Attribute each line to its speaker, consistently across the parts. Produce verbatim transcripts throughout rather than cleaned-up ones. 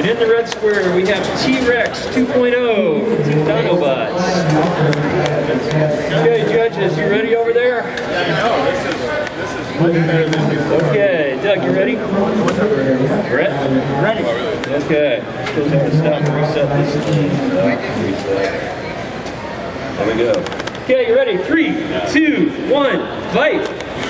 Speaker 1: And in the red square, we have T-Rex two point oh from Dinobots. Okay, judges, you ready over there?
Speaker 2: Yeah, no, this is, this is much better than before.
Speaker 1: Okay, Doug, you ready? Brett?
Speaker 2: Ready.
Speaker 1: Okay. Still have to stop and reset this thing. Reset. There we go. Okay, you ready? Three, two, one, fight!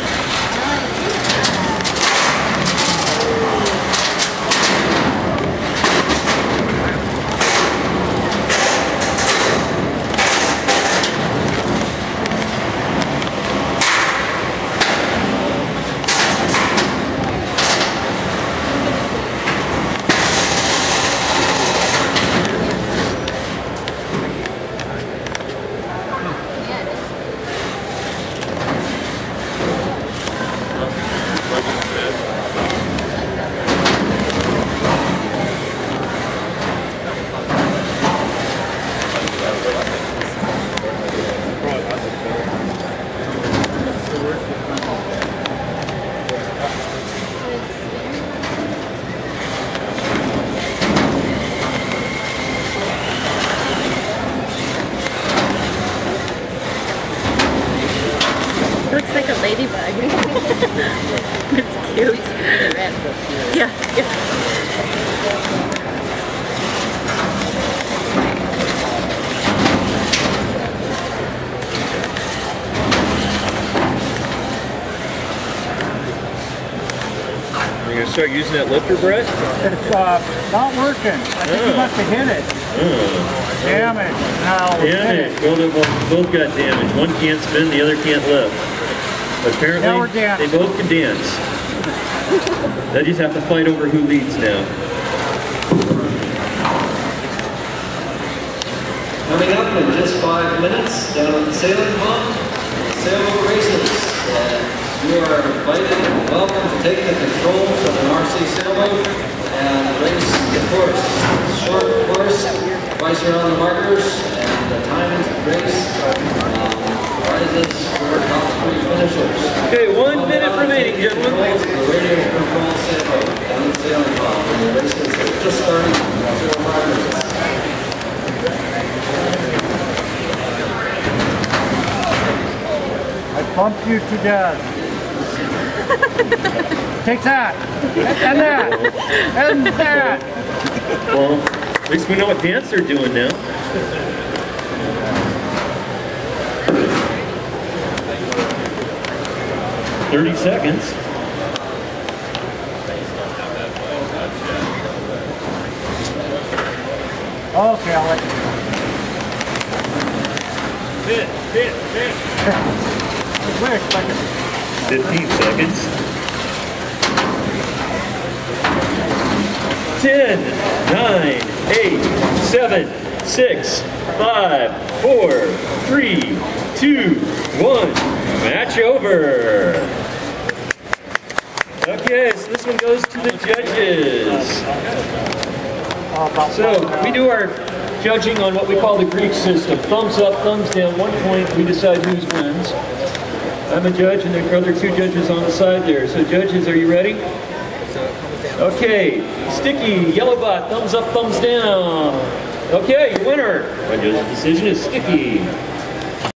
Speaker 3: Looks like a ladybug. It's cute. Yeah, yeah.
Speaker 1: You're going to start using that lifter, Brett?
Speaker 2: It's uh, not working. I think
Speaker 1: Oh.
Speaker 2: you must have hit it.
Speaker 1: Oh.
Speaker 2: Damage. Now
Speaker 1: Damn it. Well, they both, both got damage. One can't spin, the other can't lift. But
Speaker 2: Now we're
Speaker 1: apparently,
Speaker 2: dancing.
Speaker 1: they both can dance. They just have to fight over who leads now.
Speaker 4: Coming up in just five minutes, down at the sailing pond, sailboat races. Uh, you are invited and welcome to take the controls of an R C sailboat and race the course. Short course, twice around the markers, and the times of race, um, prizes for top three finishers.
Speaker 1: Okay, one minute remaining, gentlemen.
Speaker 4: The radio control sailboat down at the sailing pond. The race is just starting in five minutes.
Speaker 2: I bumped you to death. Take that. And that. And that.
Speaker 1: Well, at least we know what dance they're doing now. Thirty seconds.
Speaker 2: Okay, I'll let you go.
Speaker 1: Fit, fit, fit.
Speaker 2: We're expecting
Speaker 1: Fifteen seconds. Ten, nine, eight, seven, six, five, four, three, two, one. Match over. Okay, so this one goes to the judges. So we do our judging on what we call the Greek system. Thumbs up, thumbs down, one point, we decide who wins. I'm a judge and there are other two judges on the side there. So judges, are you ready? Okay, Sticky, Yellow Bot, thumbs up, thumbs down. Okay, your winner by judge's decision is Sticky.